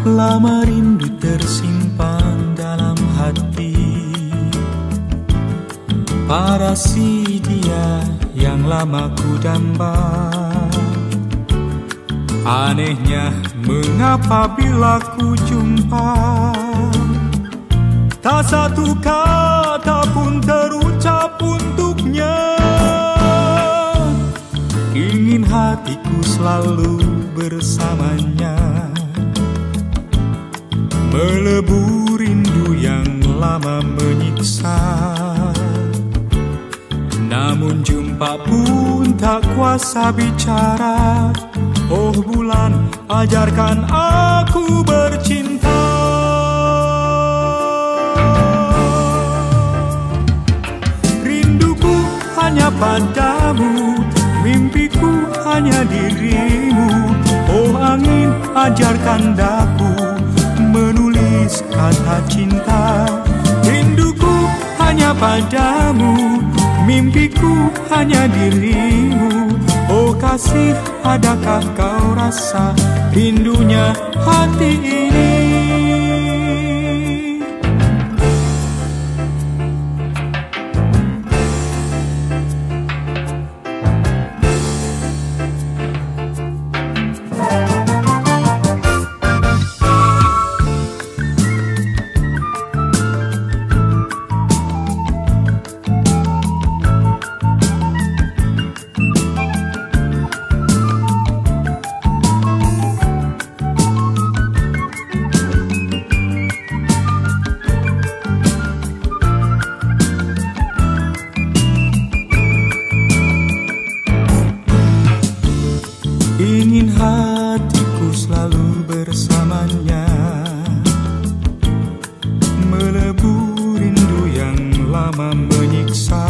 Lama rindu tersimpan dalam hati pada si dia yang lama ku damba. Anehnya mengapa bila ku jumpa tak satu kata pun terucap untuknya. Ingin hatiku selalu bersamanya, melebur rindu yang lama menyiksa. Namun jumpa pun tak kuasa bicara. Oh bulan, ajarkan aku bercinta. Rinduku hanya padamu, mimpiku hanya dirimu. Oh angin, ajarkan daku menulis kata cinta. Rinduku hanya padamu, mimpiku hanya dirimu. Oh kasih, adakah kau rasa rindunya hati ini? Ingin hatiku selalu bersamanya, melebur rindu yang lama menyiksa.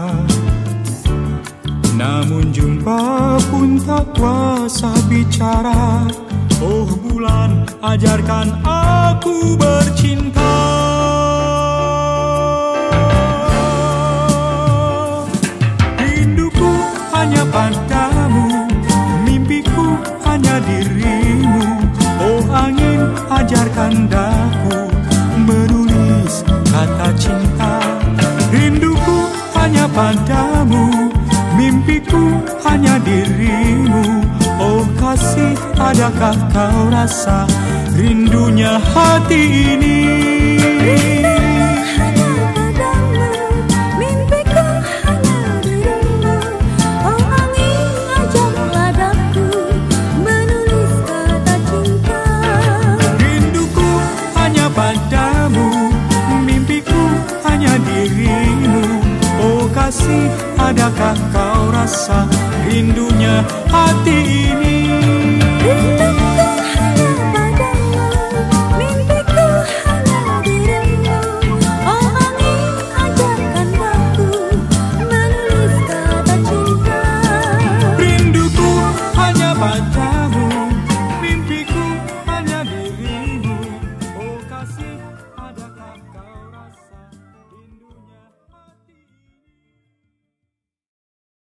Namun jumpa pun tak kuasa bicara. Oh bulan, ajarkan aku bercinta. Rinduku hanya padamu, mimpiku hanya dirimu. Oh angin, ajarkan daku menulis kata cinta. Rinduku hanya padamu, mimpiku hanya dirimu. Oh kasih, adakah kau rasa rindunya hati ini? Padamu, mimpiku hanya dirimu. Oh kasih, adakah kau rasa rindunya hati ini?